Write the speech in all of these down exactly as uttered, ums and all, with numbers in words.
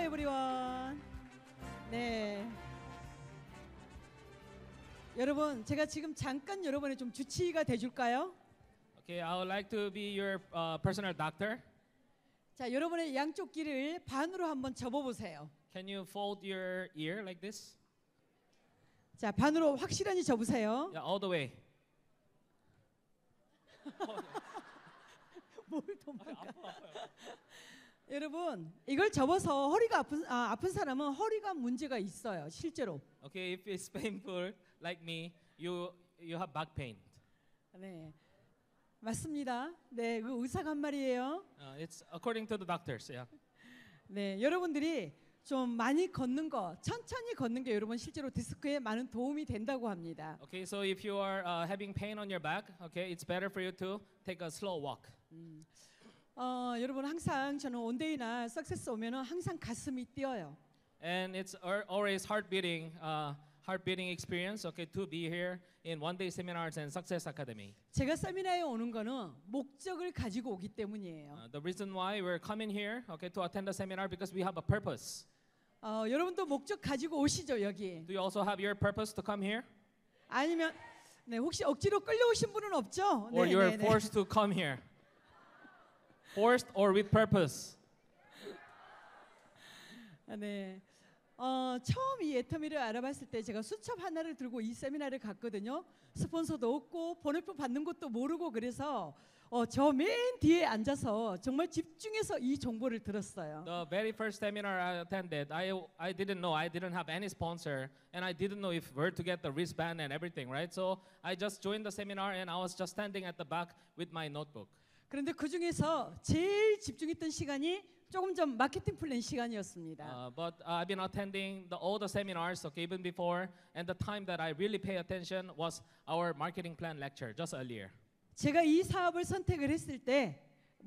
everyone. 네. 여러분, 제가 지금 잠깐 여러분의 좀 주치의가 돼줄까요? Okay, I would like to be your uh, personal doctor. 자, 여러분의 양쪽 귀를 반으로 한번 접어보세요. Can you fold your ear like this? 자, 반으로 확실하게 접으세요. Yeah, all the way. 뭘 도망가? 여러분, 이걸 접어서 허리가 아픈 아, 아픈 사람은 허리가 문제가 있어요, 실제로. Okay, if it's painful like me, you you have back pain. 네, 맞습니다. 네, 그 의사가 한 말이에요. Uh, it's according to the doctors. Yeah. 네, 여러분들이 좀 많이 걷는 거, 천천히 걷는 게 여러분 실제로 디스크에 많은 도움이 된다고 합니다. Okay, so if you are uh, having pain on your back, okay, it's better for you to take a slow walk. 음. 어, 여러분 항상 저는 온데이나 석세스 오면은 항상 가슴이 뛰어요. And it's al- always heart beating, uh, heart beating experience. Okay, to be here in one day seminars and Success Academy. 제가 세미나에 오는 거는 목적을 가지고 오기 때문이에요. Uh, the reason why we're coming here, okay, to attend the seminar because we have a purpose. 어, 여러분도 목적 가지고 오시죠 여기. Do you also have your purpose to come here, 아니면 네, 혹시 억지로 끌려오신 분은 없죠? or 네, you are 네, 네. forced to come here? Forced or with purpose? 아, 네. 어, 처음 이 애터미를 알아봤을 때 제가 수첩 하나를 들고 이 세미나를 갔거든요. 스폰서도 없고 번호표 받는 것도 모르고 그래서 어, 저 맨 뒤에 앉아서 정말 집중해서 이 정보를 들었어요. The very first seminar I attended, I I didn't know, I didn't have any sponsor, and I didn't know if where to get the wristband and everything, right? So I just joined the seminar, and I was just standing at the back with my notebook. 그런데 그 중에서 제일 집중했던 시간이 조금 전 마케팅 플랜 시간이었습니다. Uh, but uh, I've been attending the, all the seminars, okay, even before, and the time that I really pay attention was our marketing plan lecture just earlier. 제가 이 사업을 선택을 했을 때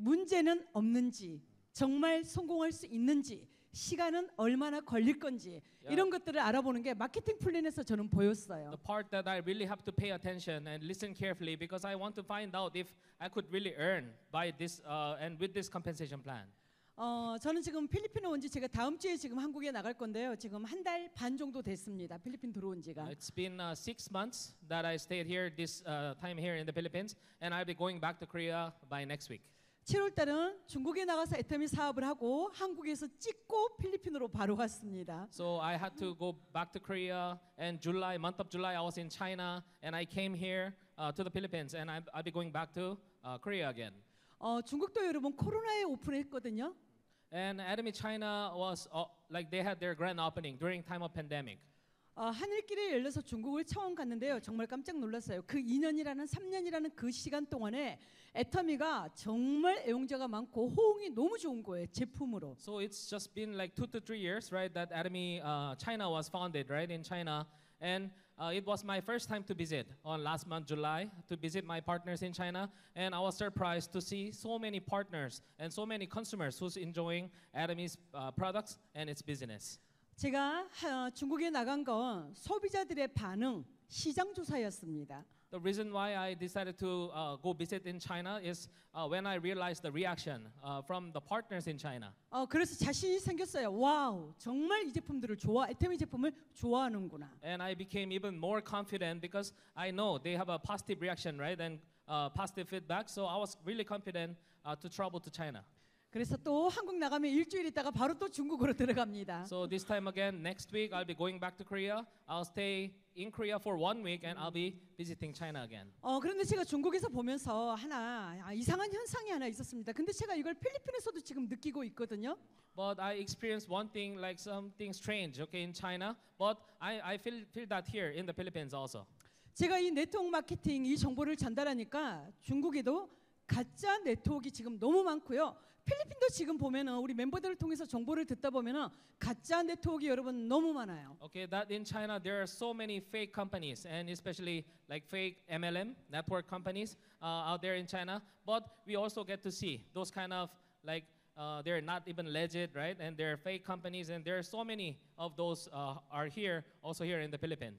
문제는 없는지, 정말 성공할 수 있는지, 시간은 얼마나 걸릴 건지 Yeah. 이런 것들을 알아보는 게 마케팅 플랜에서 저는 보였어요. The part that I really have to pay attention and listen carefully because I want to find out if I could really earn by this uh, and with this compensation plan. 어, 저는 지금 필리핀에 온 지 제가 다음 주에 지금 한국에 나갈 건데요. 지금 한 달 반 정도 됐습니다. 필리핀 들어온 지가. Uh, It's been uh, six months that I stayed here this uh, time here in the Philippines, and I'll be going back to Korea by next week. 칠월 달은 중국에 나가서 애터미 사업을 하고 한국에서 찍고 필리핀으로 바로 갔습니다. So I had to go back to Korea, and July, month of July, I was in China, and I came here uh, to the Philippines, and I'm, I'll be going back to uh, Korea again. 어, 중국도 여러분 코로나에 오픈했거든요. And Academy China was uh, like they had their grand opening during time of pandemic. 어, 하늘길에 열려서 중국을 처음 갔는데요. 정말 깜짝 놀랐어요. 그 이 년이라는 삼 년이라는 그 시간 동안에 애터미가 정말 애용자가 많고 호응이 너무 좋은 거예요. 제품으로. So it's just been like two to three years, right? That Academy uh, China was founded, right, in China, and uh, it was my first time to visit on last month, July, to visit my partners in China, and I was surprised to see so many partners and so many consumers who's enjoying Academy's uh, products and its business. 제가 하, 중국에 나간 건 소비자들의 반응, 시장 조사였습니다. The reason why I decided to uh, go visit in China is uh, when I realized the reaction uh, from the partners in China. 어, 그래서 자신이 생겼어요. 와우, 정말 이 제품들을 좋아, 애터미 제품을 좋아하는구나. And I became even more confident because I know they have a positive reaction, right? And uh, positive feedback. So I was really confident uh, to travel to China. 그래서 또 한국 나가면 일주일 있다가 바로 또 중국으로 들어갑니다. So this time again, next week, I'll be going back to Korea. I'll stay in Korea for one week and I'll be visiting China again. 어, 그런데 제가 중국에서 보면서 하나 아, 이상한 현상이 하나 있었습니다. 근데 제가 이걸 필리핀에서도 지금 느끼고 있거든요. But I experienced one thing like something strange, okay, in China. But I, I feel, feel that here in the Philippines also. 제가 이 네트워크 마케팅 이 정보를 전달하니까 중국에도 가짜 네트워크가 지금 너무 많고요. 필리핀도 지금 보면은 우리 멤버들을 통해서 정보를 듣다 보면은 가짜 네트워크 여러분 너무 많아요. Okay, that in China there are so many fake companies and especially like fake M L M network companies uh, out there in China. But we also get to see those kind of like uh, they're not even legit, right? And they're fake companies, and there are so many of those uh, are here also here in the Philippines.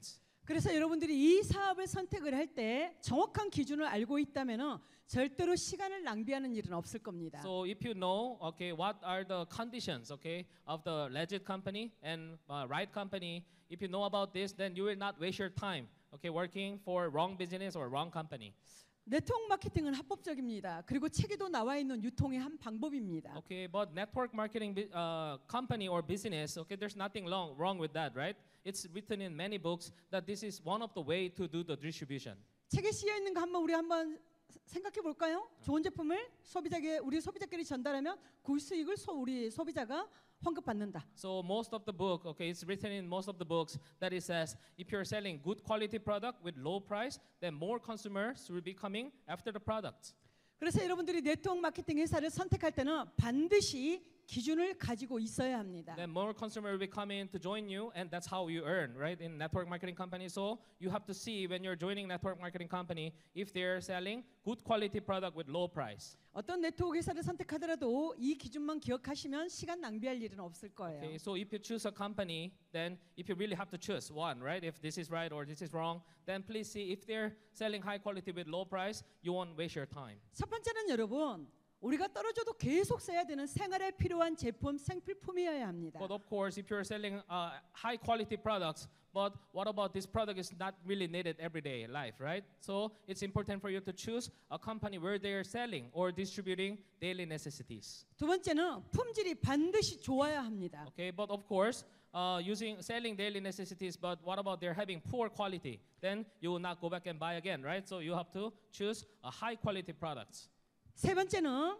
그래서 여러분들이 이 사업을 선택을 할 때 정확한 기준을 알고 있다면은 절대로 시간을 낭비하는 일은 없을 겁니다. So if you know, okay, what are the conditions, okay, of the legit company and uh, right company, if you know about this, then you will not waste your time, okay, working for wrong business or wrong company. 네트워크 마케팅은 합법적입니다. 그리고 책에도 나와 있는 유통의 한 방법입니다. Okay, but network marketing bi- uh, company or business, okay, there's nothing wrong wrong with that, right? It's written in many books that this is one of the way to do the distribution. 책에 쓰여 있는 거 한번 우리 한번 생각해 볼까요? 좋은 제품을 소비자에게 우리 소비자끼리 전달하면 그 수익을 소, 우리 소비자가 환급받는다. So most of the book, okay, it's written in most of the books that it says if you're selling good quality product with low price, then more consumers will be coming after the product. 그래서 여러분들이 네트워크 마케팅 회사를 선택할 때는 반드시 기준을 가지고 있어야 합니다. Then more consumer will be coming to join you, and that's how you earn, right? In network marketing company, so you have to see when you're joining network marketing company if they're selling good quality product with low price. 어떤 네트워크 회사를 선택하더라도 이 기준만 기억하시면 시간 낭비할 일은 없을 거예요. Okay, so if you choose a company, then if you really have to choose one, right? If this is right or this is wrong, then please see if they're selling high quality with low price, you won't waste your time. 첫 번째는 여러분 우리가 떨어져도 계속 써야 되는 생활에 필요한 제품 생필품이어야 합니다. But of course, if you're selling uh, high quality products, but what about this product is not really needed everyday life, right? So it's important for you to choose a company where they are selling or distributing daily necessities. 두 번째는 품질이 반드시 좋아야 합니다. Okay, but of course, uh, using selling daily necessities, but what about they're having poor quality? Then you will not go back and buy again, right? So you have to choose a high quality products. 세 번째는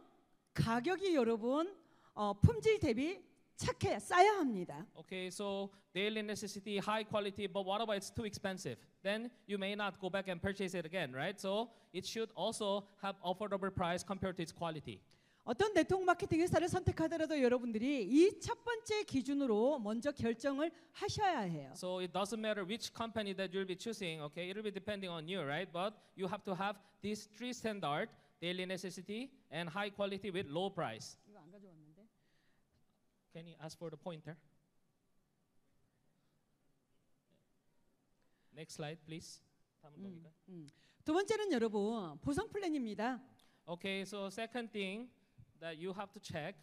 가격이 여러분 어, 품질 대비 착해 싸야 합니다. Okay, so daily necessity, high quality, but what about it's too expensive? Then you may not go back and purchase it again, right? So it should also have affordable price compared to its quality. 어떤 네트워크 마케팅 회사를 선택하더라도 여러분들이 이 첫 번째 기준으로 먼저 결정을 하셔야 해요. So it doesn't matter which company that you'll be choosing, okay? It will be depending on you, right? But you have to have these three standard, daily necessity and high quality with low price. 이거 안 가져왔는데. Can you ask for the pointer? Next slide, please. 다음은 뭡니까? 음. 두 번째는 여러분 보상 플랜입니다. Okay, so second thing that you have to check.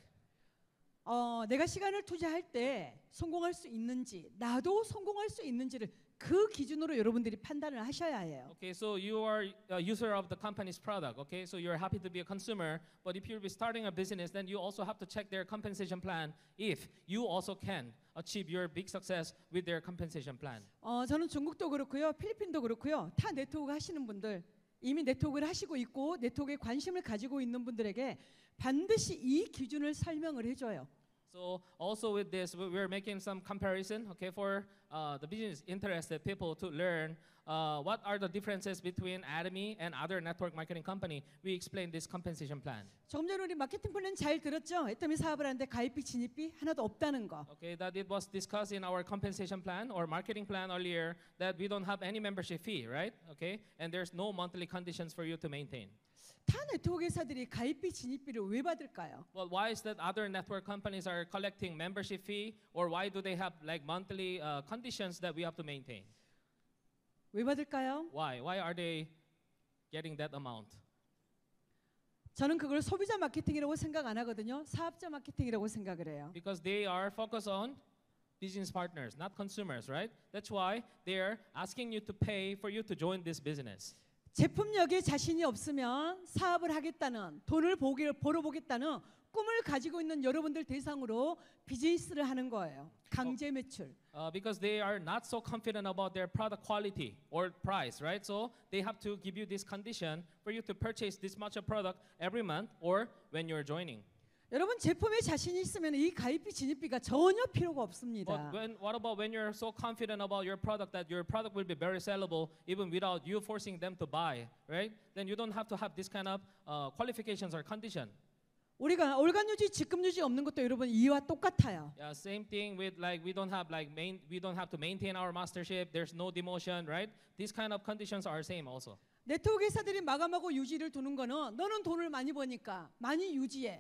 어, 내가 시간을 투자할 때 성공할 수 있는지, 나도 성공할 수 있는지를 그 기준으로 여러분들이 판단을 하셔야 해요. Okay, so you are a user of the company's product. Okay, so you're happy to be a consumer, but if you'll be starting a business, then you also have to check their compensation plan if you also can achieve your big success with their compensation plan. 어, 저는 중국도 그렇고요, 필리핀도 그렇고요, 타 네트워크 하시는 분들, 이미 네트워크를 하시고 있고 네트워크에 관심을 가지고 있는 분들에게 반드시 이 기준을 설명을 해줘요. So also with this, we- we're making some comparison, okay, for uh, the business interested people to learn uh, what are the differences between Atomy and other network marketing company. We explain this compensation plan. 조금 전에 우리 마케팅 플랜 잘 들었죠? 애터미 사업을 하는데 가입비 진입비 하나도 없다는 거. Okay, that it was discussed in our compensation plan or marketing plan earlier that we don't have any membership fee, right? Okay, and there's no monthly conditions for you to maintain. 타 네트워크 회사들이 가입비 진입비를 왜 받을까요? Well, why is that other network companies are collecting membership fee, or why do they have like monthly uh, conditions that we have to maintain? 왜 받을까요? Why? Why are they getting that amount? 저는 그걸 소비자 마케팅이라고 생각 안 하거든요. 사업자 마케팅이라고 생각을 해요. Because they are focused on business partners, not consumers, right? That's why they're asking you to pay for you to join this business. 제품력에 자신이 없으면 사업을 하겠다는 돈을 보기, 벌어보겠다는 꿈을 가지고 있는 여러분들 대상으로 비즈니스를 하는 거예요. 강제 매출. Uh, because they are not so confident about their product quality or price, right? So they have to give you this condition for you to purchase this much of product every month or when you're joining. 여러분 제품에 자신이 있으면 이 가입비 진입비가 전혀 필요가 없습니다. But when, what about when you're so confident about your product that your product will be very sellable even without you forcing them to buy, right? Then you don't have to have this kind of uh, qualifications or condition. 우리가 월간 유지, 직급 유지 없는 것도 여러분 이와 똑같아요. Yeah, same thing with like we don't have like main we don't have to maintain our mastership. There's no demotion, right? These kind of conditions are same also. 네트워크 회사들이 마감하고 유지를 두는 거는 너는 돈을 많이 버니까 많이 유지해.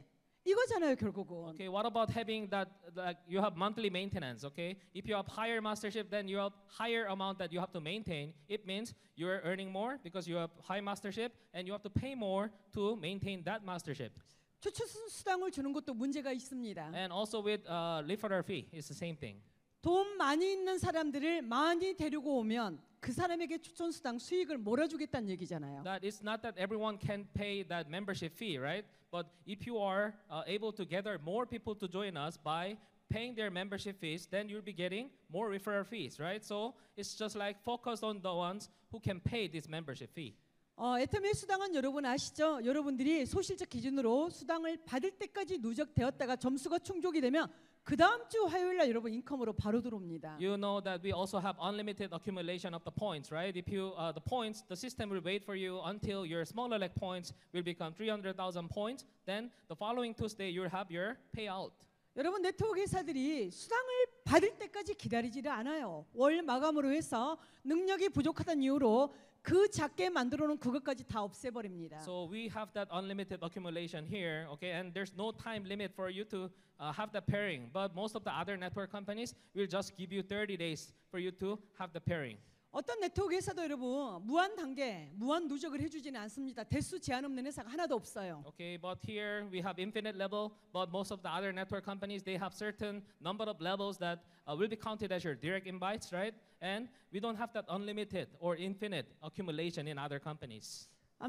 이거잖아요, 결국은. Okay, what about having that, like you have monthly maintenance, okay? If you have higher mastership, then you have higher amount that you have to maintain. It means you're earning more because you have high mastership and you have to pay more to maintain that mastership. 추천 수당을 주는 것도 문제가 있습니다. And also with uh, referral fee, it's the same thing. 돈 많이 있는 사람들을 많이 데리고 오면 그 사람에게 추천 수당 수익을 몰아주겠다는 얘기잖아요. That it's not that everyone can pay that membership fee, right? But if you are uh, able to gather more people to join us by paying their membership fees, then you'll be getting more referral fees, right? So it's just like focus on the ones who can pay this membership fee. 어, 애터미의 수당은 여러분 아시죠? 여러분들이 소실적 기준으로 수당을 받을 때까지 누적되었다가 점수가 충족이 되면 그 다음 주 화요일 날 여러분 인컴으로 바로 들어옵니다. You know that we also have unlimited accumulation of the points, right? If you uh, the points, the system will wait for you until your smaller leg points will become three hundred thousand points. Then the following Tuesday you'll have your payout. 여러분 네트워크 회사들이 수당을 받을 때까지 기다리지를 않아요. 월 마감으로 해서 능력이 부족하다는 이유로 그 작게 만들어 놓은 그것까지 다 없애버립니다. So we have that unlimited accumulation here, okay? And there's no time limit for you to uh, have the pairing. But most of the other network companies will just give you thirty days for you to have the pairing. 어떤 네트워크 회사도 여러분 무한 단계, 무한 누적을 해주지는 않습니다. 대수 제한 없는 회사가 하나도 없어요. Okay, but here we have infinite level, but most of the other network companies, they have certain number of levels that uh, will be counted as your direct invites, right? And we don't have that unlimited or infinite accumulation in other companies.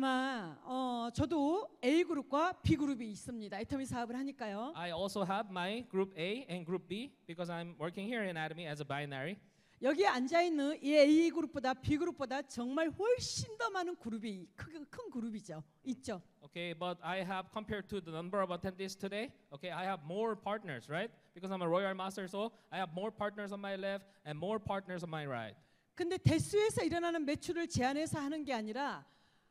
아마 어, 저도 A 그룹과 B 그룹이 있습니다. 애터미 사업을 하니까요. I also have my group A and group B because I'm working here in Atomy as a binary. 여기에 앉아 있는 이 A 그룹보다 B 그룹보다 정말 훨씬 더 많은 그룹이 큰, 큰 그룹이죠. 있죠. Okay, but I have compared to the number of attendees today. Okay, I have more partners, right? Because I'm a royal master, so I have more partners on my left and more partners on my right. 근데 대수에서 일어나는 매출을 제한해서 하는 게 아니라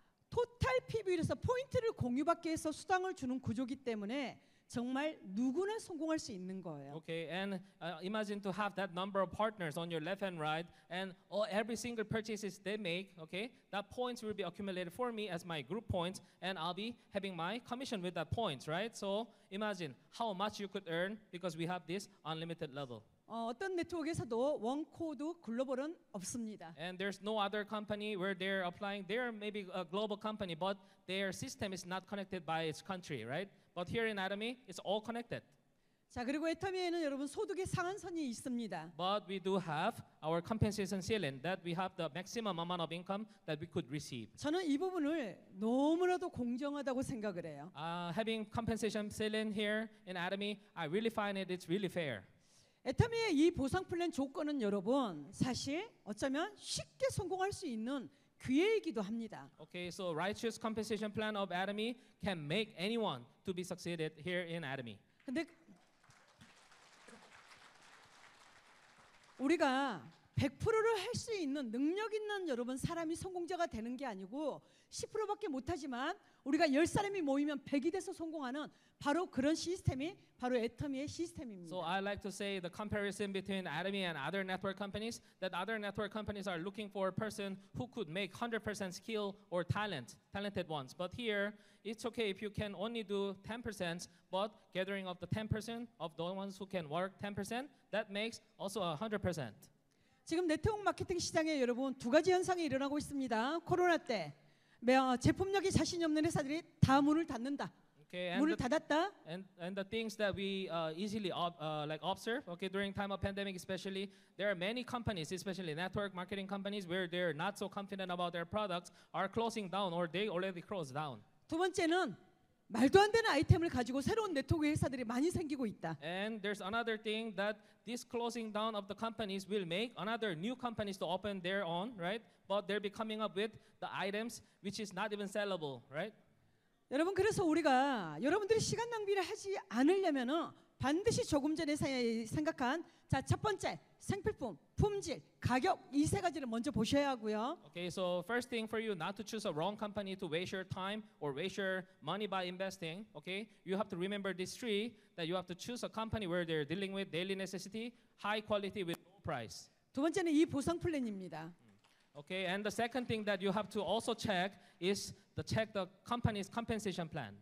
토탈 피비율에서 포인트를 공유받게 해서 수당을 주는 구조기 때문에 정말 누구나 성공할 수 있는 거예요. Okay, and uh, imagine to have that number of partners on your left and right, and all, every single purchases they make, okay, that points will be accumulated for me as my group points, and I'll be having my commission with that points, right? So imagine how much you could earn because we have this unlimited level. 어, 어떤 네트워크에서도 원코드 글로벌은 없습니다. And there's no other company where they're applying. They're maybe a global company, but their system is not connected by its country, right? But here in Atomy, it's all connected. 자, 그리고 애터미에는 여러분 소득의 상한선이 있습니다. But we do have our compensation ceiling that we have the maximum amount of income that we could receive. 저는 이 부분을 너무나도 공정하다고 생각을 해요. Uh, having compensation ceiling here in Atomy, I really find it it's really fair. 애터미의 이 보상 플랜 조건은 여러분 사실 어쩌면 쉽게 성공할 수 있는 기회이기도 합니다. Okay, so righteous compensation plan of Atomy can make anyone to be succeeded here in Atomy. 근데 우리가 백 퍼센트를 할 수 있는 능력 있는 여러분 사람이 성공자가 되는 게 아니고 십 퍼센트밖에 못하지만 우리가 열 사람이 모이면 백이 돼서 성공하는 바로 그런 시스템이 바로 애터미의 시스템입니다. So I like to say the comparison between Atomy and other network companies, that other network companies are looking for a person who could make one hundred percent skill or talent, talented ones. But here, it's okay if you can only do ten percent, but gathering of the ten percent of the ones who can work ten percent, that makes also one hundred percent. 지금 네트워크 마케팅 시장에 여러분 두 가지 현상이 일어나고 있습니다. 코로나 때 어, 제품력이 자신이 없는 회사들이 다 문을 닫는다. Okay, and 문을 the, 닫았다. and and the things that we uh, easily ob, uh, like observe, okay, during time of pandemic especially, there are many companies, especially network marketing companies, where they're not so confident about their products, are closing down or they already closed down. 두 번째는 말도 안 되는 아이템을 가지고 새로운 네트워크 회사들이 많이 생기고 있다. And there's another thing that this closing down of the companies will make another new companies to open their own, right? But they'll be coming up with the items which is not even sellable, right? 여러분 그래서 우리가 여러분들이 시간 낭비를 하지 않으려면은 반드시 조금 전에 생각한 자, 첫 번째 생필품, 품질, 가격 이 세 가지를 먼저 보셔야 하고요. Okay, so first thing for you not to choose a wrong company to waste your time or waste your money by investing, okay? You have to remember this three, that you have to choose a company where they're dealing with daily necessity, high quality with low price. 두 번째는 이 보상 플랜입니다. Okay, and the second thing that you have to also check is the check the company's compensation plan.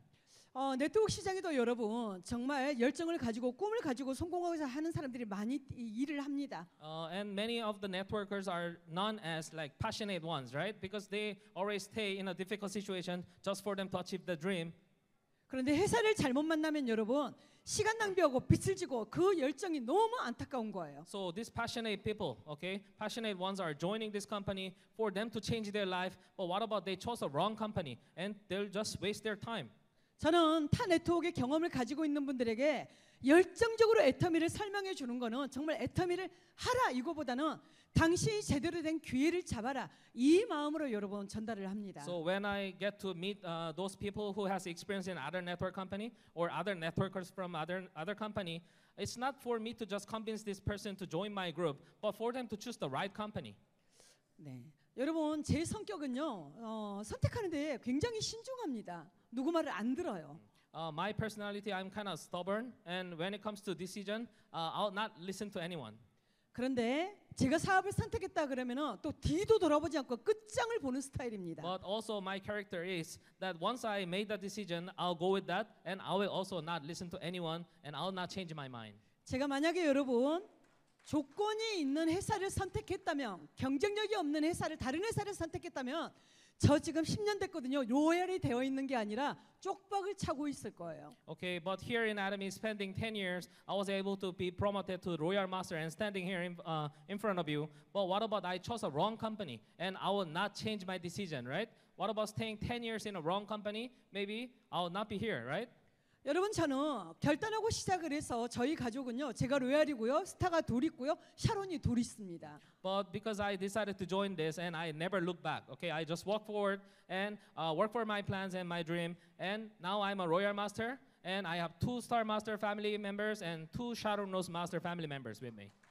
어, 네트워크 시장에도 여러분 정말 열정을 가지고 꿈을 가지고 성공하고자 하는 사람들이 많이 이- 일을 합니다. Uh, and many of the networkers are known as like passionate ones, right? Because they always stay in a difficult situation just for them to achieve the dream. 그런데 회사를 잘못 만나면 여러분 시간 낭비하고 빚을 지고 그 열정이 너무 안타까운 거예요. So these passionate people, okay, passionate ones are joining this company for them to change their life. But what about they chose a wrong company and they'll just waste their time? 저는 타 네트워크의 경험을 가지고 있는 분들에게 열정적으로 애터미를 설명해 주는 거는 정말 애터미를 하라 이거보다는 당신이 제대로 된 기회를 잡아라 이 마음으로 여러분 전달을 합니다. So when I get to meet uh, those people who has experience in other network company or other networkers from other other company, it's not for me to just convince this person to join my group, but for them to choose the right company. 네, 여러분 제 성격은요 어, 선택하는데 굉장히 신중합니다. 누구 말을 안 들어요. Uh, my personality, I'm kind of stubborn, and when it comes to decision, uh, I'll not listen to anyone. 그런데 제가 사업을 선택했다 그러면은 또 뒤도 돌아보지 않고 끝장을 보는 스타일입니다. But also my character is that once I made the decision, I'll go with that, and I will also not listen to anyone, and I'll not change my mind. 제가 만약에 여러분 조건이 있는 회사를 선택했다면 경쟁력이 없는 회사를 다른 회사를 선택했다면 저 지금 십 년 됐거든요. 로열이 되어 있는 게 아니라 쪽박을 차고 있을 거예요. Okay, but here in Atomy, spending ten years, I was able to be promoted to Royal Master and standing here in, uh, in front of you. But what about I chose a wrong company and I will not change my decision, right? What about staying ten years in a wrong company? Maybe I will not be here, right? 여러분 저는 결단하고 시작을 해서 저희 가족은요. 제가 로얄이고요. 스타가 둘 있고요. 샤론이 둘 있습니다. But because I decided to join this and I never look back, okay, I just walk forward and uh, work for my plans and my dream. And now I'm a Royal Master and I have two Star Master family members and two Shadow Nose Master family members with me.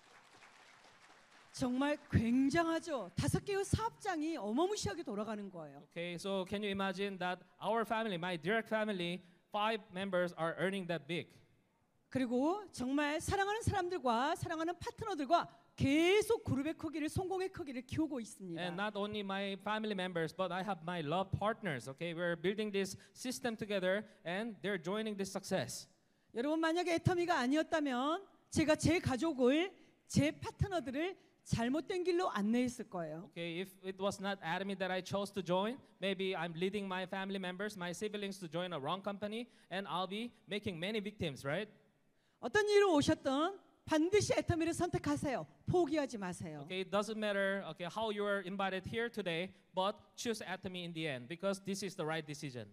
정말 굉장하죠. 다섯 개의 사업장이 어마무시하게 돌아가는 거예요. Okay, so can you imagine that our family, my direct family, five members are earning that big? 그리고 정말 사랑하는 사람들과 사랑하는 파트너들과 계속 그룹의 크기를 성공의 크기를 키우고 있습니다. And not only my family members, but I have my love partners. Okay, we're building this system together, and they're joining this success. 여러분 만약에 애터미가 아니었다면 제가 제 가족을 제 파트너들을 잘못된 길로 안내했을 거예요. Okay, if it was not Atomy that I chose to join, maybe I'm leading my family members, my siblings to join a wrong company, and I'll be making many victims, right? 어떤 일로 오셨든 반드시 애터미를 선택하세요. 포기하지 마세요. Okay, it doesn't matter okay how you are invited here today, but choose Atomy in the end because this is the right decision.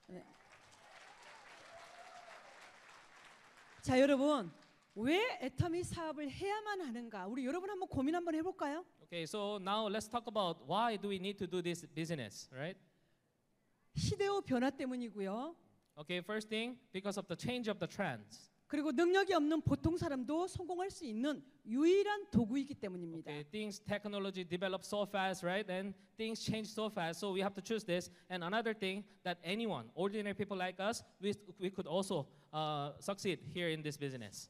자 여러분 왜 애터미 사업을 해야만 하는가? 우리 여러분 한번 고민 한번 해볼까요? Okay, so now let's talk about why do we need to do this business, right? 시대의 변화 때문이고요. Okay, first thing, because of the change of the trends. 그리고 능력이 없는 보통 사람도 성공할 수 있는 유일한 도구이기 때문입니다. Okay, things technology develops so fast, right? And things change so fast, so we have to choose this. And another thing that anyone, ordinary people like us, we, we could also uh, succeed here in this business.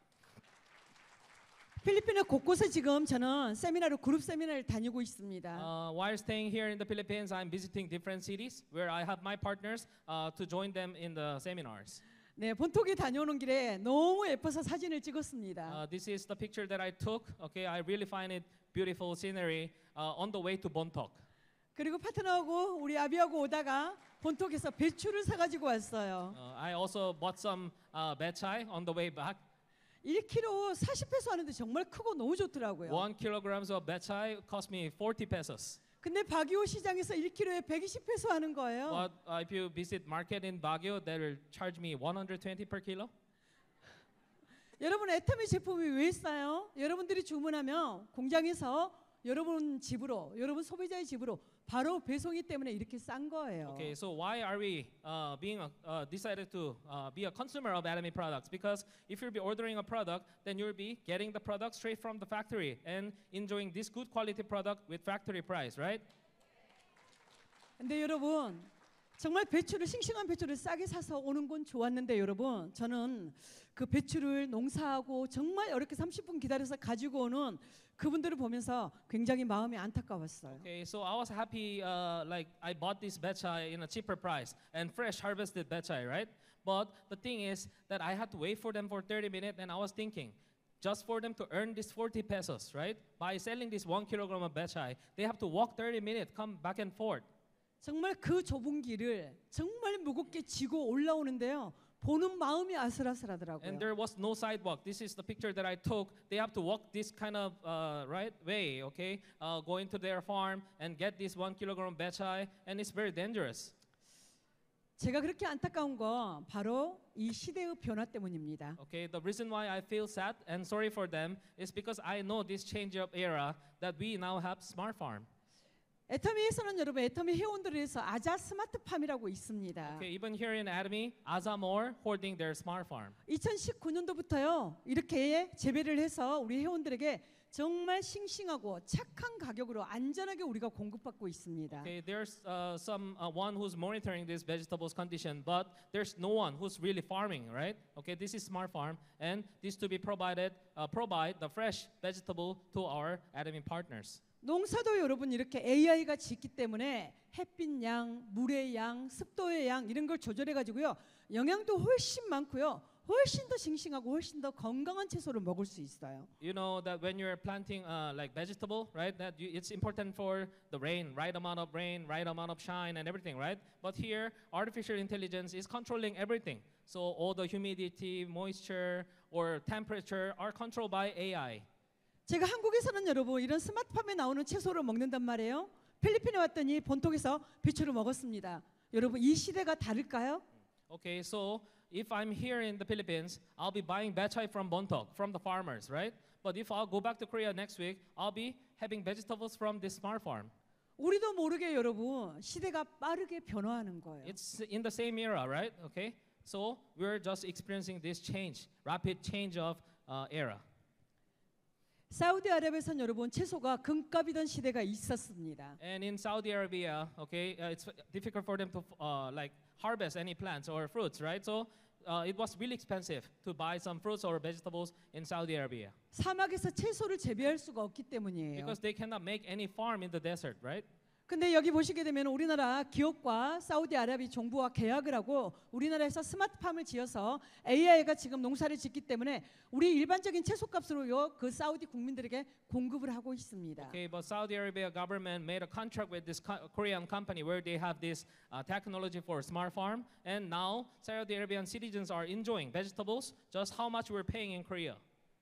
필리핀의 곳곳에 지금 저는 세미나로 그룹 세미나를 다니고 있습니다. Uh, while staying here in the Philippines, I'm visiting different cities where I have my partners uh, to join them in the seminars. 네, 본토기 다녀오는 길에 너무 예뻐서 사진을 찍었습니다. Uh, this is the picture that I took. Okay, I really find it beautiful scenery uh, on the way to Bontok. 그리고 파트너하고 우리 아비하고 오다가 본톡에서 배추를 사가지고 왔어요. Uh, I also bought some uh, bechai on the way back. 일 킬로그램 사십 페소 하는데 정말 크고 너무 좋더라고요. One kilograms of bechai cost me forty pesos. 근데 바기오 시장에서 일 킬로그램에 백이십 페소 하는 거예요. But uh, if you visit market in Baguio, they will charge me one hundred twenty per kilo. 여러분 애터미 제품이 왜 싸요? 여러분들이 주문하면 공장에서 여러분 집으로, 여러분 소비자의 집으로 바로 배송이 때문에 이렇게 싼 거예요. Okay, so why are we uh, being a, uh, decided to uh, be a consumer of Atomy products? Because if you'll be ordering a product, then you'll be getting the product straight from the factory and enjoying this good quality product with factory price, right? 근데 여러분 정말 배추를 싱싱한 배추를 싸게 사서 오는 건 좋았는데 여러분 저는 그 배추를 농사하고 정말 어렵게 삼십 분 기다려서 가지고 오는 그분들을 보면서 굉장히 마음이 안타까웠어요. Okay, so I was happy, uh, like I bought this bechay in a cheaper price and fresh harvested bechay, right? But the thing is that I had to wait for them for thirty minutes, and I was thinking, just for them to earn this forty pesos, right? By selling this one kilogram of bechay, they have to walk thirty minutes, come back and forth. 정말 그 좁은 길을 정말 무겁게 지고 올라오는데요. 보는 마음이 아슬아슬하더라고요. And there was no sidewalk. This is the picture that I took. They have to walk this kind of uh, right way, okay, uh, go into their farm and get this one kilogram bechay, and it's very dangerous. 제가 그렇게 안타까운 건 바로 이 시대의 변화 때문입니다. Okay, the reason why I feel sad and sorry for them is because I know this change of era that we now have smart farm. 애터미에서는 여러분 애터미 회원들을 위해서 아자 스마트팜이라고 있습니다. Okay, even here in Atomy, Azamor holding their smart farm. 이천십구 년도부터요 이렇게 재배를 해서 우리 회원들에게 정말 싱싱하고 착한 가격으로 안전하게 우리가 공급받고 있습니다. Okay, there's uh, some uh, one who's monitoring this vegetables condition, but there's no one who's really farming, right? Okay, this is smart farm, and this to be provided uh, provide the fresh vegetable to our Atomy partners. 농사도 여러분 이렇게 에이아이가 짓기 때문에 햇빛 양, 물의 양, 습도의 양 이런 걸 조절해 가지고요 영양도 훨씬 많고요 훨씬 더 싱싱하고 훨씬 더 건강한 채소를 먹을 수 있어요. You know that when you're planting uh, like vegetable, right? That you, it's important for the rain, right amount of rain, right amount of shine, and everything, right? But here, artificial intelligence is controlling everything. So all the humidity, moisture, or temperature are controlled by A I. 제가 한국에서는 여러분 이런 스마트팜에 나오는 채소를 먹는단 말이에요. 필리핀에 왔더니 본토에서 배추를 먹었습니다. 여러분 이 시대가 다를까요? Okay, so if I'm here in the Philippines, I'll be buying bechay from Bontok, from the farmers, right? But if I'll go back to Korea next week, I'll be having vegetables from this smart farm. 우리도 모르게 여러분 시대가 빠르게 변화하는 거예요. It's in the same era, right? Okay, so we're just experiencing this change, rapid change of uh, era. 사우디아라비아에서는 여러분 채소가 금값이던 시대가 있었습니다. And in Saudi Arabia, okay, uh, it's difficult for them to uh, like harvest any plants or fruits, right? So uh, it was really expensive to buy some fruits or vegetables in Saudi Arabia 사막에서 채소를 재배할 수가 없기 때문이에요. because they cannot make any farm in the desert, right? 근데 여기 보시게 되면 우리나라 기업과 사우디아라비아 정부와 계약을 하고 우리나라에서 스마트팜을 지어서 에이아이가 지금 농사를 짓기 때문에 우리 일반적인 채소값으로요 그 사우디 국민들에게 공급을 하고 있습니다. Okay, but Saudi Arabia government made a contract with this co- Korean company where they have this uh, technology for smart farm, and now Saudi Arabian citizens are enjoying vegetables just how much we're paying in Korea.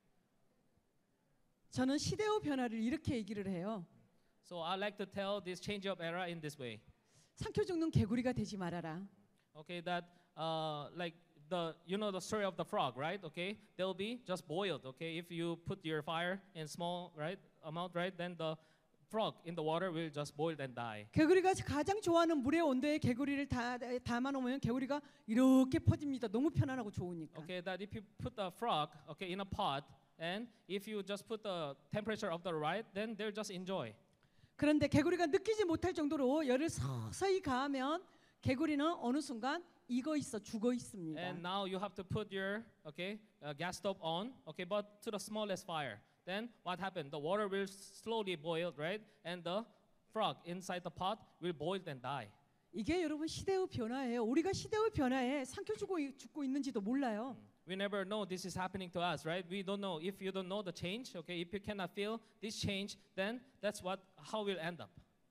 저는 시대의 변화를 이렇게 얘기를 해요. So I like to tell this change of era in this way. 삼켜 죽는 개구리가 되지 말아라. Okay, that uh, like the you know the story of the frog, right? Okay, they'll be just boiled. Okay, if you put your fire in small right amount, right, then the frog in the water will just boil and die. 개구리가 가장 좋아하는 물의 온도에 개구리를 다 담아 놓으면 개구리가 이렇게 퍼집니다. 너무 편안하고 좋으니까. Okay, that if you put the frog okay in a pot, and if you just put the temperature of the right, then they'll just enjoy. 그런데 개구리가 느끼지 못할 정도로 열을 서서히 가하면 개구리는 어느 순간 익어 있어 죽어 있습니다. And now you have to put your okay uh, gas stove on, okay, but to the smallest fire. Then what happened? The water will slowly boil, right? And the frog inside the pot will boil and die. 이게 여러분 시대의 변화예요. 우리가 시대의 변화에 삼켜 죽고 죽고 있는지도 몰라요. We never know this is happening to us, right? We don't know. If you don't know the change, okay, if you cannot feel this change, then that's what how we'll end up.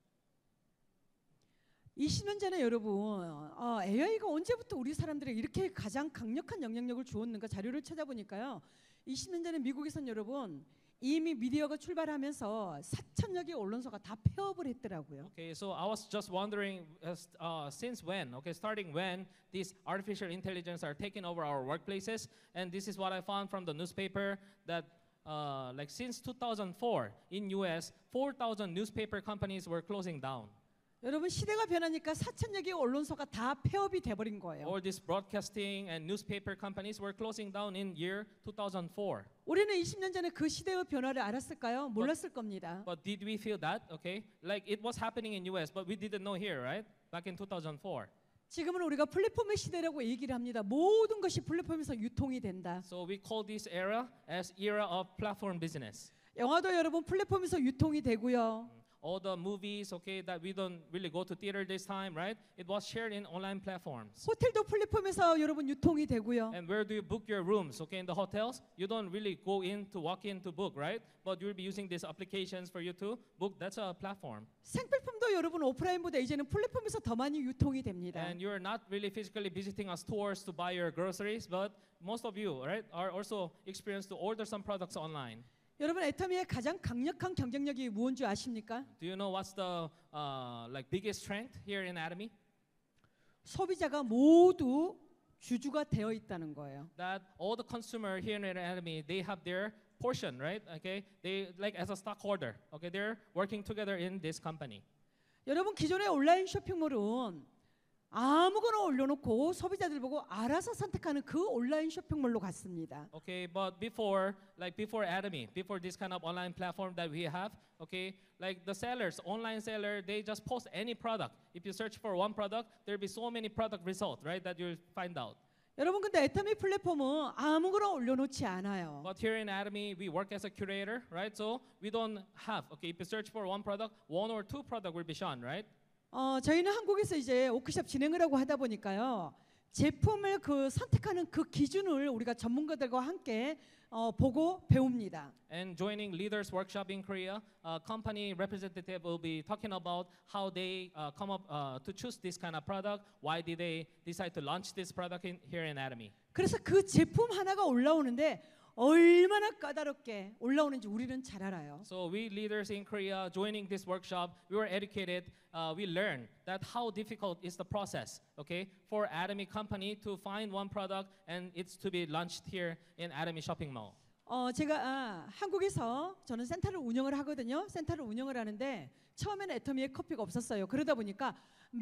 이십 년 전에 여러분 어, 에이아이가 언제부터 우리 사람들에게 이렇게 가장 강력한 영향력을 주었는가 자료를 찾아보니까요. 이십 년 전에 미국에선 여러분 이미 미디어가 출발하면서 사천여 개 언론사가 다 폐업을 했더라고요. Okay, so I was just wondering as, uh, since when, okay, starting when these artificial intelligence are taking over our workplaces, and this is what I found from the newspaper that uh, like since two thousand four in U S, four thousand newspaper companies were closing down. 여러분 시대가 변하니까 사천여 개 언론사가 다 폐업이 돼버린 거예요. All these broadcasting and newspaper companies were closing down in year two thousand four. 우리는 이십 년 전에 그 시대의 변화를 알았을까요? 몰랐을 겁니다. But did we feel that? Okay, like it was happening in U S, but we didn't know here, right? Back in two thousand four. 지금은 우리가 플랫폼의 시대라고 얘기를 합니다. 모든 것이 플랫폼에서 유통이 된다. So we call this era as era of platform business. 영화도 여러분 플랫폼에서 유통이 되고요. All the movies, okay, that we don't really go to theater this time, right? It was shared in online platforms. 호텔도 플랫폼에서 여러분 유통이 되고요. And where do you book your rooms? Okay, in the hotels, you don't really go in to walk in to book, right? But you'll be using these applications for you to book. That's a platform. 생필품도 여러분 오프라인보다 이제는 플랫폼에서 더 많이 유통이 됩니다. And you're not really physically visiting a stores to buy your groceries, but most of you, right, are also experienced to order some products online. 여러분 애터미의 가장 강력한 경쟁력이 무엇인 줄 아십니까? Do you know what's the uh, like biggest strength here in Atomy? 소비자가 모두 주주가 되어 있다는 거예요. That all the consumer here in Atomy, they have their portion, right? Okay, they like as a stockholder. Okay, they're working together in this company. 여러분 기존의 온라인 쇼핑몰은 아무거나 올려놓고 소비자들 보고 알아서 선택하는 그 온라인 쇼핑몰로 갔습니다. Okay, but before, like before Atomy, before this kind of online platform that we have, okay, like the sellers, online seller, they just post any product. If you search for one product, there'll be so many product results, right? That you'll find out. 여러분 근데 애터미 플랫폼은 아무거나 올려놓지 않아요. But here in Atomy, we work as a curator, right? So we don't have, okay, if you search for one product, one or two product will be shown, right? 어, 저희는 한국에서 이제 워크숍 진행을 하고 하다 보니까요. 제품을 그 선택하는 그 기준을 우리가 전문가들과 함께 어, 보고 배웁니다. And joining leaders workshop in Korea, a company representative will be talking about how they uh, come up uh, to choose this kind of product. Why did they decide to launch this product in, here in Atomy? 그래서 그 제품 하나가 올라오는데 얼마나 까다롭게 올라오는지 우리는 잘 알아요. So we leaders in Korea joining this workshop, we were educated. Uh, we learned that how difficult is the process, okay, for Atomy company to find one product and it's to be launched here in Atomy shopping mall. 어, 제가 아, 한국에서 저는 센터를 운영을 하거든요. 센터를 운영을 하는데 처음에는 애터미에 커피가 없었어요. 그러다 보니까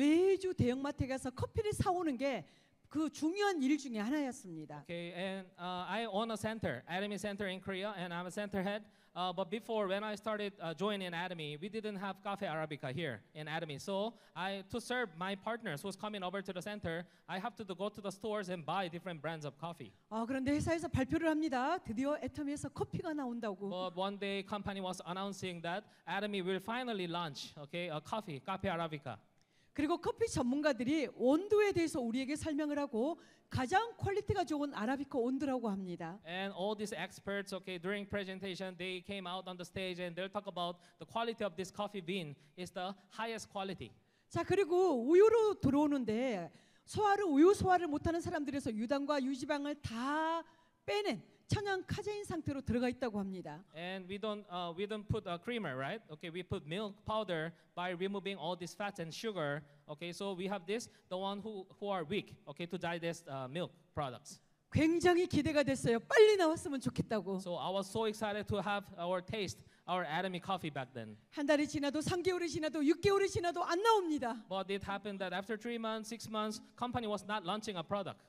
매주 대형마트에 가서 커피를 사오는 게 그 중요한 일 중에 하나였습니다. Okay, and uh, I own a center, Atomy Center in Korea, and I'm a center head. Uh, but before, when I started uh, joining Atomy, we didn't have Cafe Arabica here in Atomy. So I, to serve my partners who's coming over to the center, I have to, to go to the stores and buy different brands of coffee. 어, 그런데 회사에서 발표를 합니다. 드디어 애터미에서 커피가 나온다고. But one day, company was announcing that Atomy will finally launch, okay, a coffee, Cafe Arabica. 그리고 커피 전문가들이 온도에 대해서 우리에게 설명을 하고 가장 퀄리티가 좋은 아라비카 온도라고 합니다. And all these experts, okay, during presentation, they came out on the stage and they'll talk about the quality of this coffee bean is the highest quality. 자 그리고 우유로 들어오는데 소화를 우유 소화를 못하는 사람들에서 유당과 유지방을 다 빼낸 천연 카제인 상태로 들어가 있다고 합니다. And we don't uh, we don't put a creamer, right? Okay, we put milk powder by removing all these fats and sugar. Okay, so we have this, the one who who are weak, okay, to digest uh, milk products. 굉장히 기대가 됐어요. 빨리 나왔으면 좋겠다고. So I was so excited to have our taste our Atomy coffee back then. 한 달이 지나도 삼 개월이 지나도 육 개월이 지나도 안 나옵니다. But it happened that after three months, six months, company was not launching a product.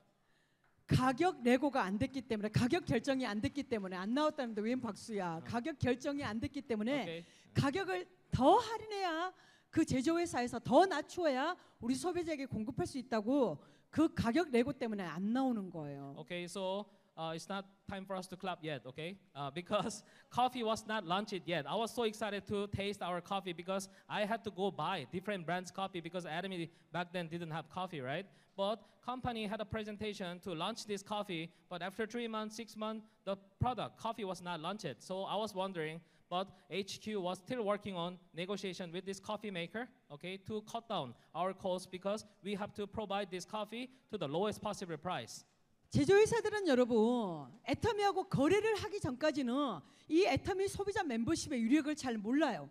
가격 레고가 안 됐기 때문에 가격 결정이 안 됐기 때문에 안 나왔다는데 웬 박수야. 가격 결정이 안 됐기 때문에 Okay. 가격을 더 할인해야 그 제조회사에서 더 낮추어야 우리 소비자에게 공급할 수 있다고 그 가격 레고 때문에 안 나오는 거예요. Okay, so uh, it's not time for us to clap yet, okay? Uh, because coffee was not launched yet. I was so excited to taste our coffee because I had to go buy different brands coffee because Atomy back then didn't have coffee, right? But company had a presentation to launch this coffee, but after three months, six months, the product, coffee was not launched. So I was wondering, but H Q was still working on negotiation with this coffee maker, okay, to cut down our costs because we have to provide this coffee to the lowest possible price. 제조회사들은 여러분 애터미하고 거래를 하기 전까지는 이 애터미 소비자 멤버십의 유력을 잘 몰라요.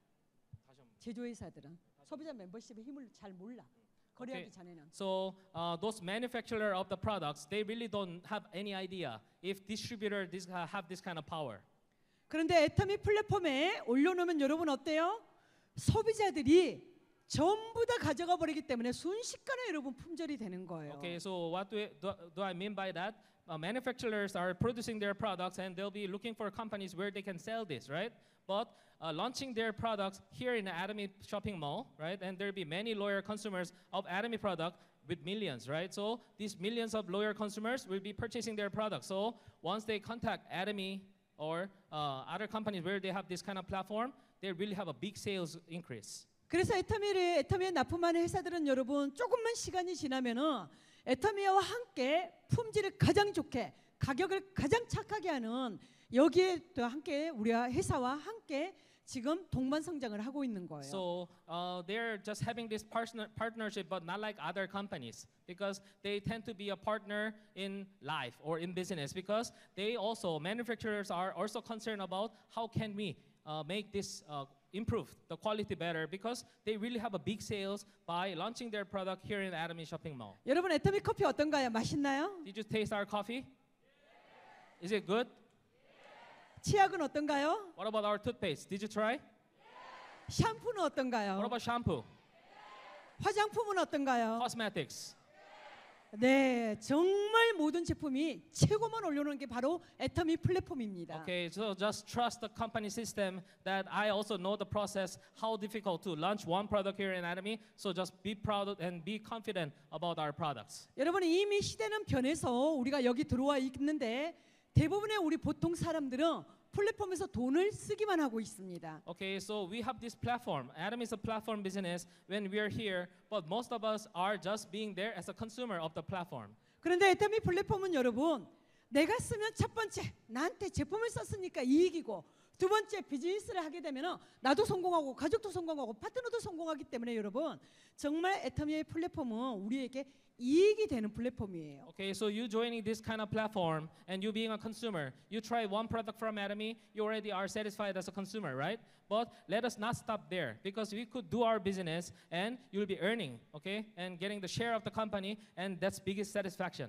제조회사들은 소비자 멤버십의 힘을 잘 몰라. 거래하기 Okay. 전에는. So uh, those manufacturer of the products, they really don't have any idea if distributor this, uh, have this kind of power. 그런데 애터미 플랫폼에 올려놓으면 여러분 어때요? 소비자들이 전부 다 가져가 버리기 때문에 순식간에 여러분 품절이 되는 거예요. Okay, so what do, I- do, do I mean by that? Uh, manufacturers are producing their products and they'll be looking for companies where they can sell this, right? But uh, launching their products here in the Atomy shopping mall, right? And there'll be many loyal consumers of Atomy product. with millions, right? So these millions of loyal consumers will be purchasing their products. So once they contact Atomy or uh, other companies where they have this kind of platform, they really have a big sales increase. 그래서 애터미를 애터미에 납품하는 회사들은 여러분 조금만 시간이 지나면은 애터미와 함께 품질을 가장 좋게 가격을 가장 착하게 하는 여기에 또 함께 우리 회사와 함께 지금 동반 성장을 하고 있는 거예요. So uh, they're just having this partner partnership, but not like other companies, because they tend to be a partner in life or in business, because they also manufacturers are also concerned about how can we uh, make this uh, improve the quality better, because they really have a big sales by launching their product here in Atomy Shopping Mall. 여러분 애터미 커피 어떤가요? 맛있나요? Did you taste our coffee? Is it good? 치약은 어떤가요? What about our toothpaste? Did you try? 샴푸는 What 어떤가요? about shampoo? 화장품은 어떤가요? Cosmetics? 네, 정말 모든 제품이 최고만 올려놓은 게 바로 애터미 플랫폼입니다. Okay, so just trust the company system that I also know the process, how difficult to launch one product here in Atomy. So just be proud and be confident about our products. 여러분 이미 시대는 변해서 우리가 여기 들어와 있는데 대부분의 우리 보통 사람들은 플랫폼에서 돈을 쓰기만 하고 있습니다. Okay, so we have this platform. Atomy is a platform business when we are here, but most of us are just being there as a consumer of the platform. 그런데 애터미 플랫폼은 여러분 내가 쓰면 첫 번째 나한테 제품을 썼으니까 이익이고 두 번째 비즈니스를 하게 되면 나도 성공하고 가족도 성공하고 파트너도 성공하기 때문에 여러분 정말 애터미의 플랫폼은 우리에게 이익이 되는 플랫폼이에요. Okay, so you joining this kind of platform and you being a consumer, you try one product from Atomy, you already are satisfied as a consumer, right? But let us not stop there, because we could do our business and you'll be earning, okay, and getting the share of the company, and that's biggest satisfaction.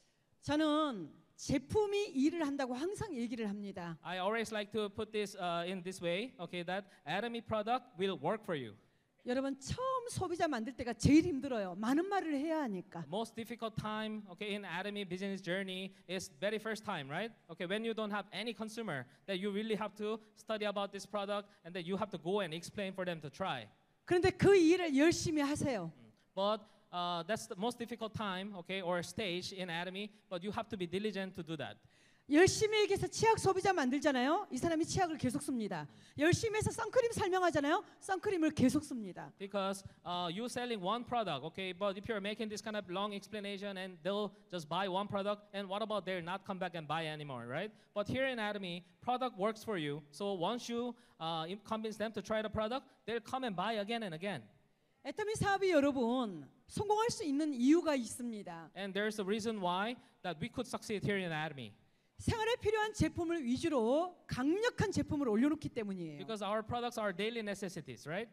저는 제품이 일을 한다고 항상 얘기를 합니다. I always like to put this uh, in this way, okay, that Atomy product will work for you. 여러분 처음 소비자 만들 때가 제일 힘들어요. 많은 말을 해야 하니까. Most difficult time, okay, in Atomy business journey is very first time, right? Okay, when you don't have any consumer, that you really have to study about this product and that you have to go and explain for them to try. 그런데 그 일을 열심히 하세요. But uh, that's the most difficult time, okay, or stage in Atomy, but you have to be diligent to do that. 열심히 해서 치약 소비자 만들잖아요. 이 사람이 치약을 계속 씁니다. 열심히 해서 선크림 설명하잖아요. 선크림을 계속 씁니다. Because uh, you selling one product, okay, but if you're making this kind of long explanation and they'll just buy one product, and what about they'll not come back and buy anymore, right? But here in Atomy, product works for you. So once you uh, convince them to try the product, they'll come and buy again and again. 애터미 사업이 여러분 성공할 수 있는 이유가 있습니다. And there's a reason why that we could succeed here in Atomy. 생활에 필요한 제품을 위주로 강력한 제품을 올려놓기 때문이에요. Because our products are daily necessities, right?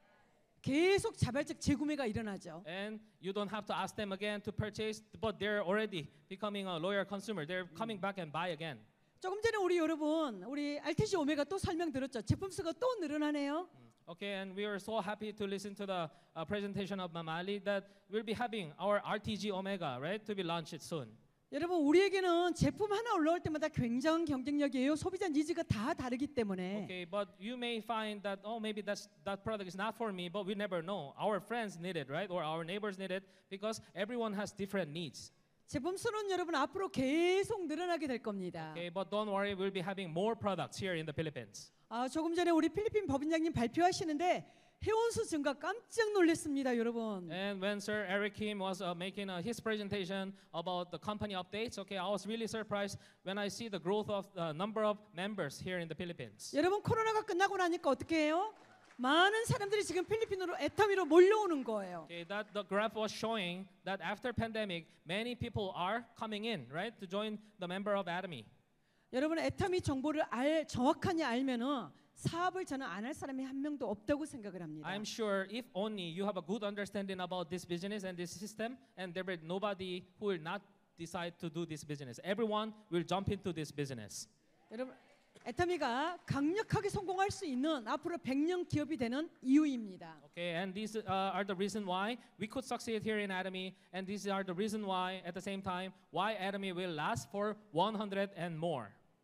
계속 자발적 재구매가 일어나죠. And you don't have to ask them again to purchase, but they're already becoming a loyal consumer. They're coming back and buy again. 조금 전에 우리 여러분 우리 알티지 오메가 또 설명 들었죠. 제품 수가 또 늘어나네요. Okay, and we are so happy to listen to the uh, presentation of Mamali that we'll be having our R T G Omega, right, to be launched soon. 여러분 우리에게는 제품 하나 올라올 때마다 굉장한 경쟁력이에요. 소비자 니즈가 다 다르기 때문에. Okay, but you may find that, oh, maybe that's, that product is not for me, but we never know. Our friends need it, right, or our neighbors need it, because everyone has different needs. 제품 수는 여러분 앞으로 계속 늘어나게 될 겁니다. Okay, but don't worry, we'll be having more products here in the Philippines. 아, 조금 전에 우리 필리핀 법인장님 발표하시는데 회원수 증가 깜짝 놀랐습니다, 여러분. And when Sir Eric Kim was uh, making uh, his presentation about the company updates, okay, I was really surprised when I see the growth of the number of members here in the Philippines. 여러분 코로나가 끝나고 나니까 어떻게 해요? 많은 사람들이 지금 필리핀으로 애터미로 몰려오는 거예요. Okay, that the graph was showing that after pandemic, many people are coming in, right, to join the member of Atomy. 여러분 애터미 정보를 알, 정확하게 알면은 사업을 저는 안 할 사람이 한 명도 없다고 생각을 합니다. I'm sure if only you have a good understanding about this business and this system, and there will nobody who will not decide to do this business. Everyone will jump into this business. 여러분 애터미가 강력하게 성공할 수 있는 앞으로 백 년 기업이 되는 이유입니다. Okay, and these uh, are the reason why we could succeed here in Atomy, and these are the reason why, at the same time, why Atomy will last for one hundred and more.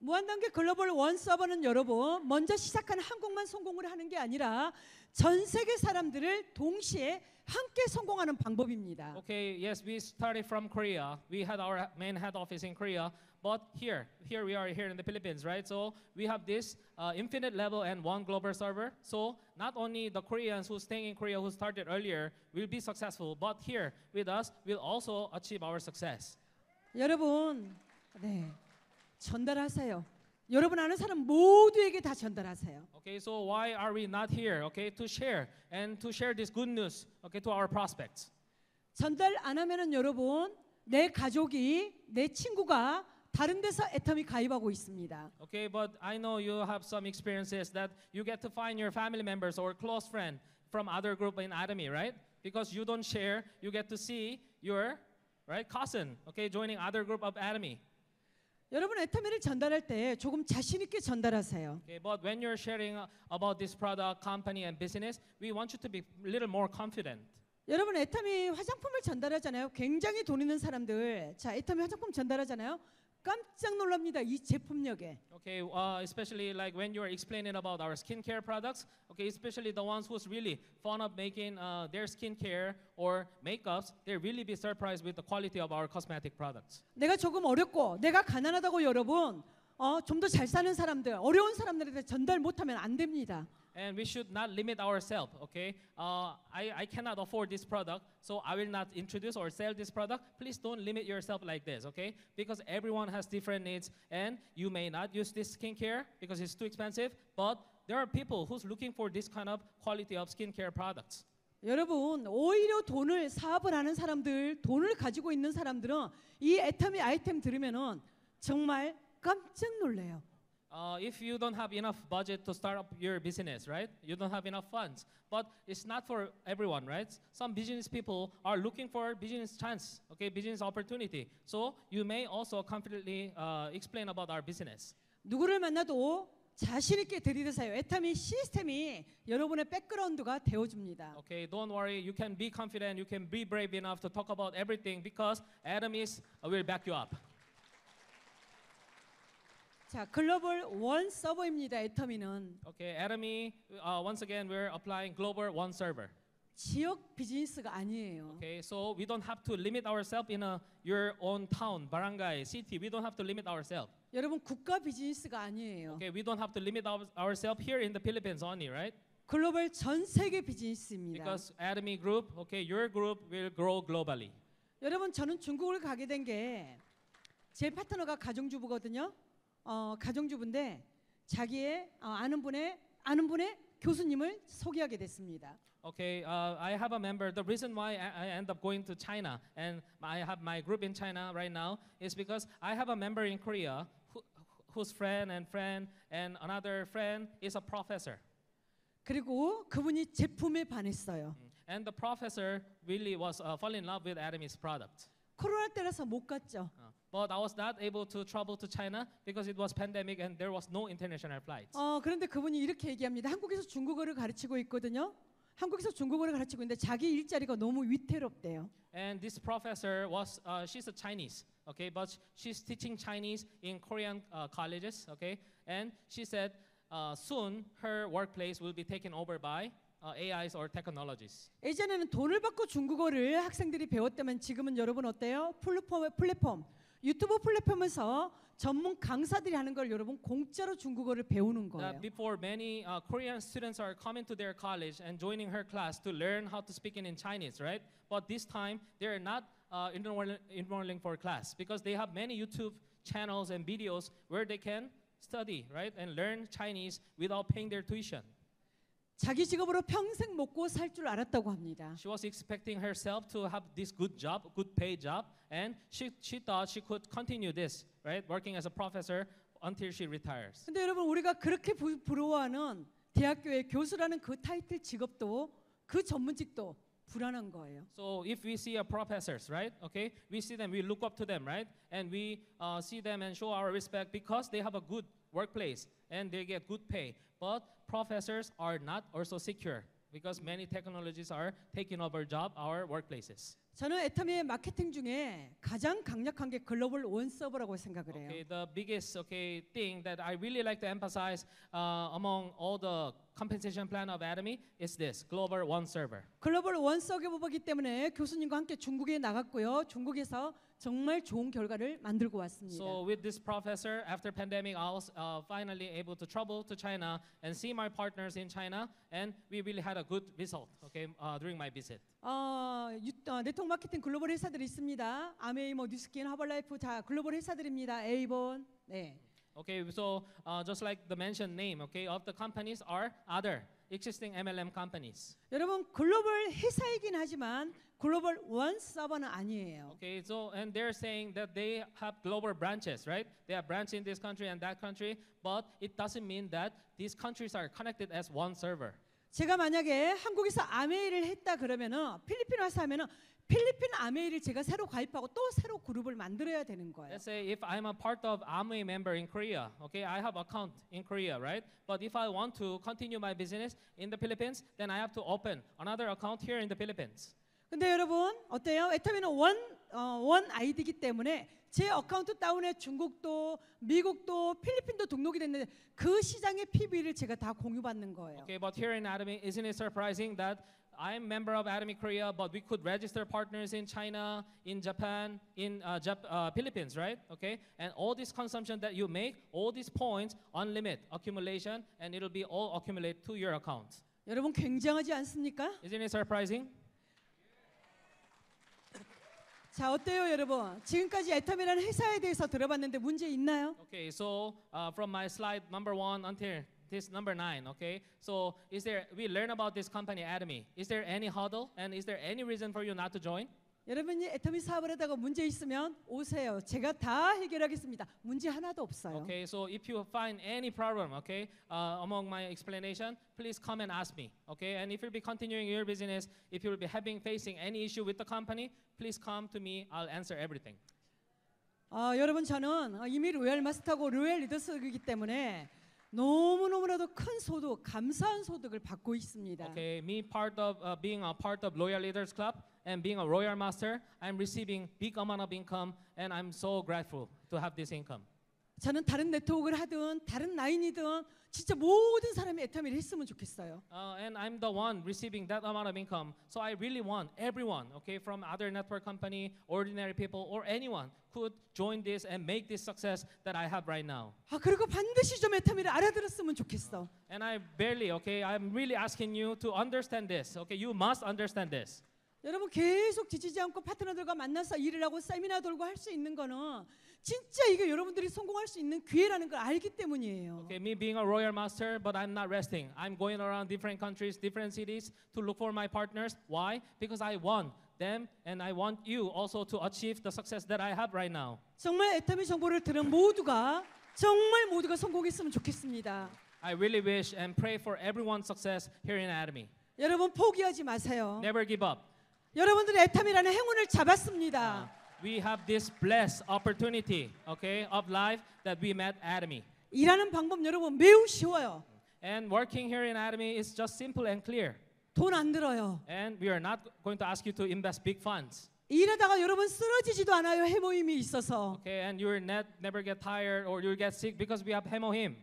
무한단계 글로벌 원 서버는 여러분 먼저 시작한 한국만 성공을 하는 게 아니라 전 세계 사람들을 동시에 함께 성공하는 방법입니다. Okay, yes, we started from Korea. We had our main head office in Korea, but here, here we are here in the Philippines, right? So we have this uh, infinite level and one global server. So not only the Koreans who staying in Korea who started earlier will be successful, but here with us will also achieve our success. 여러분, 네, 전달하세요. 여러분 아는 사람 모두에게 다 전달하세요. Okay, so why are we not here? Okay, to share and to share this good news, okay, to our prospects. 전달 안 하면은 여러분 내 가족이 내 친구가 다른 데서 애터미 가입하고 있습니다. Okay, but I know you have some experiences that you get to find your family members or close friend from other group in Atomy, right? Because you don't share, you get to see your right cousin, okay, joining other group of Atomy. 여러분 애터미를 전달할 때 조금 자신 있게 전달하세요. Okay, but when you're sharing uh, about this product, company, and business, we want you to be a little more confident. 여러분 애터미 화장품을 전달하잖아요. 굉장히 돈 있는 사람들, 자 애터미 화장품 전달하잖아요. 깜짝 놀랍니다. 이 제품력에. Okay, uh, especially like when you are explaining about our skincare products. Okay, especially the ones who's really fond of making uh, their skincare or makeups, they really be surprised with the quality of our cosmetic products. 내가 조금 어렵고 내가 가난하다고 여러분 어, 좀 더 잘 사는 사람들, 어려운 사람들한테 전달 못하면 안 됩니다. And we should not limit ourselves. Okay, uh, I I cannot afford this product, so I will not introduce or sell this product. Please don't limit yourself like this. Okay, because everyone has different needs, and you may not use this skincare because it's too expensive. But there are people who's looking for this kind of quality of skincare products. 여러분 오히려 돈을 사업을 하는 사람들, 돈을 가지고 있는 사람들은 이 애터미 아이템 들으면은 정말 깜짝 놀래요. Uh, if you don't have enough budget to start up your business, right? You don't have enough funds. But it's not for everyone, right? Some business people are looking for business chance, okay, business opportunity. So you may also confidently uh, explain about our business. 누구를 만나도 자신 있게 들이대세요. 애터미 시스템이 여러분의 백그라운드가 되어줍니다. Okay, don't worry. You can be confident. You can be brave enough to talk about everything because Atomies uh, will back you up. 자, 글로벌 원 서버입니다. 애터미는 Okay, Atomy. Uh, once again, we're applying global one server. 지역 비즈니스가 아니에요. Okay, so we don't have to limit ourselves in a your own town, barangay, city. We don't have to limit ourselves. 여러분 국가 비즈니스가 아니에요. Okay, we don't have to limit our, ourselves here in the Philippines only, right? 글로벌 전 세계 비즈니스입니다. Because Atomy Group, okay, your group will grow globally. 여러분 저는 중국을 가게 된 게 제 파트너가 가정주부거든요. 어, 가정주부인데 자기의 어, 아는 분의 아는 분의 교수님을 소개하게 됐습니다. Okay, uh, I have a member. The reason why I, I end up going to China and I have my group in China right now is because I have a member in Korea who, whose friend and friend and another friend is a professor. 그리고 그분이 제품에 반했어요. And the professor really was uh, fall in love with Atomy's product. 코로나 때라서 못 갔죠. Uh, but I was not able to travel to China because it was pandemic and there was no international flights. 어, 그런데 그분이 이렇게 얘기합니다. 한국에서 중국어를 가르치고 있거든요. 한국에서 중국어를 가르치고 있는데 자기 일자리가 너무 위태롭대요. And this professor was, uh, she's a Chinese, okay, but she's teaching Chinese in Korean uh, colleges, okay, and she said uh, soon her workplace will be taken over by uh, A Is or technologies. 예전에는 돈을 받고 중국어를 학생들이 배웠다면 지금은 여러분 어때요? 플랫폼, 플랫폼 유튜브 플랫폼에서 전문 강사들이 하는 걸 여러분 공짜로 중국어를 배우는 거예요. That before many uh, Korean students are coming to their college and joining her class to learn how to speak in, in Chinese, right? But this time they're not uh, enrolling, enrolling for class because they have many YouTube channels and videos where they can study, right, and learn Chinese without paying their tuition. 자기 직업으로 평생 먹고 살 줄 알았다고 합니다. She was expecting herself to have this good job, good paid job, and she she thought she could continue this, right, working as a professor until she retires. 근데 여러분 우리가 그렇게 부, 부러워하는 대학교의 교수라는 그 타이틀 직업도 그 전문직도 불안한 거예요. So if we see a professors, right, okay, we see them, we look up to them, right, and we uh, see them and show our respect because they have a good workplace and they get good pay. But professors are not also secure because many technologies are taking over job our workplaces. 저는 애터미의 마케팅 중에 가장 강력한 게 글로벌 원 서버라고 생각을 해요. Okay, the biggest okay thing that I really like to emphasize uh, among all the compensation plan of Atomy is this global one server. 글로벌 원 서버이기 때문에 교수님과 함께 중국에 나갔고요. 중국에서 정말 좋은 결과를 만들고 왔습니다. So with this professor, after pandemic, I was uh, finally able to travel to China and see my partners in China, and we really had a good result. Okay, uh, during my visit. 어, 유, 어, 네트워크 마케팅 글로벌 회사들이 있습니다. 아메이, 뭐 뉴스킨, 하벌라이프 다 글로벌 회사들입니다. 에이본. 네. Okay, so uh, just like the mentioned name, okay, of the companies are other existing M L M companies. 여러분 글로벌 회사이긴 하지만 글로벌 원 서버는 아니에요. Okay, so and they're saying that they have global branches, right? They have branch in this country and that country, but it doesn't mean that these countries are connected as one server. 제가 만약에 한국에서 아메이를 했다 그러면은 필리핀 와서 하면은 필리핀 아메이를 제가 새로 가입하고 또 새로 그룹을 만들어야 되는 거예요. Let's say if I'm a part of Amway member in Korea, okay, I have account in Korea, right? But if I want to continue my business in the Philippines, then I have to open another account here in the Philippines. 근데 여러분 어때요? 애터미는 원, 어, 원 아이디이기 때문에 제 어카운트 다운에 중국도 미국도 필리핀도 등록이 됐는데 그 시장의 피비를 제가 다 공유받는 거예요. Okay, but here in Atomy, isn't it surprising that I'm member of Atomy Korea, but we could register partners in China, in Japan, in uh, Jap- uh, Philippines, right? Okay, and all this consumption that you make, all these points, unlimited accumulation, and it'll be all accumulate to your account. 여러분 굉장하지 않습니까? Isn't it surprising? 자 어때요 여러분? 지금까지 애터미라는 회사에 대해서 들어봤는데 문제 있나요? Okay, so uh, from my slide number one until this number nine, okay? So is there, we learn about this company, Atomy. Is there any huddle and is there any reason for you not to join? 여러분이 애터미 사업을 하다가 문제 있으면 오세요. 제가 다 해결하겠습니다. 문제 하나도 없어요. Okay, so if you find any problem, okay, uh, among my explanation, please come and ask me, okay? And if you'll be continuing your business, if you'll be having facing any issue with the company, please come to me. I'll answer everything. 어, 여러분 저는 어, 이미 로얄 마스터고 로얄 리더스이기 때문에 너무너무나도 큰 소득, 감사한 소득을 받고 있습니다. Okay, me part of uh, being a part of Loyal Leaders Club and being a Royal Master, I'm receiving big amount of income, and I'm so grateful to have this income. 저는 다른 네트워크를 하든 다른 라인이든 진짜 모든 사람이 애터미를 했으면 좋겠어요. Uh, and I'm the one receiving that amount of income. So I really want everyone, okay, from other network company, ordinary people, or anyone could join this and make this success that I have right now. 아 그리고 반드시 좀 애터미를 알아들었으면 좋겠어. And I barely, okay, I'm really asking you to understand this. Okay, you must understand this. 여러분 계속 지치지 않고 파트너들과 만나서 일을 하고 세미나 돌고 할 수 있는 거는 진짜 이게 여러분들이 성공할 수 있는 기회라는 걸 알기 때문이에요. Okay, me being a royal master, but I'm not resting. I'm going around different countries, different cities to look for my partners. Why? Because I want them and I want you also to achieve the success that I have right now. 정말 애터미 정보를 들은 모두가 정말 모두가 성공했으면 좋겠습니다. I really wish and pray for everyone's success here in Atomy. 여러분 포기하지 마세요. Never give up. 여러분들의 애터미라는 행운을 잡았습니다. We have this blessed opportunity, okay, of life that we met Atomy. 일하는 방법 여러분 매우 쉬워요. And working here in Atomy is just simple and clear. 돈 안 들어요. And we are not going to ask you to invest big funds. 일하다가 여러분 쓰러지지도 않아요. 해모임이 있어서. Okay, and you will net, never get tired or you'll get sick because we have hemohim.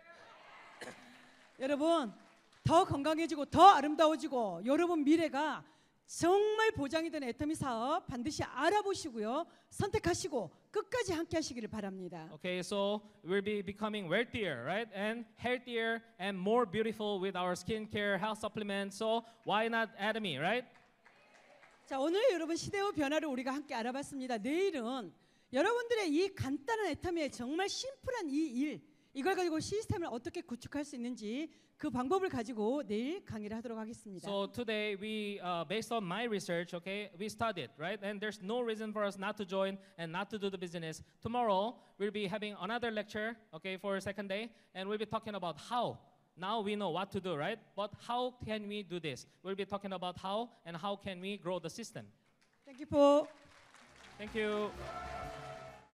여러분 더 건강해지고 더 아름다워지고 여러분 미래가 정말 보장이 되는 애터미 사업 반드시 알아보시고요. 선택하시고 끝까지 함께 하시기를 바랍니다. Okay, so we'll be becoming wealthier, right? And healthier and more beautiful with our skincare, health supplements. So why not Atomy, right? 자, 오늘 여러분 시대의 변화를 우리가 함께 알아봤습니다. 내일은 여러분들의 이 간단한 애터미의 정말 심플한 이 일, 이걸 가지고 시스템을 어떻게 구축할 수 있는지 그 방법을 가지고 내일 강의를 하도록 하겠습니다. So today we, uh, based on my research, okay, we studied, right? And there's no reason for us not to join and not to do the business. Tomorrow we'll be having another lecture, okay, for a second day, and we'll be talking about how. Now we know what to do, right? But how can we do this? We'll be talking about how and how can we grow the system. Thank you for Thank you.